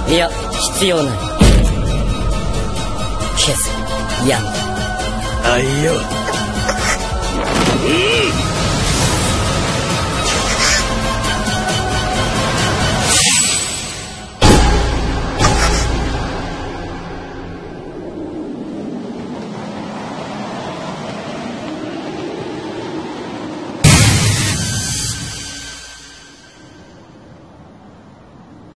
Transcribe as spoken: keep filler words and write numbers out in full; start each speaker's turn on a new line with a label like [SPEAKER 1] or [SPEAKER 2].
[SPEAKER 1] いや必要ない。消す。やん。
[SPEAKER 2] あいよ。うん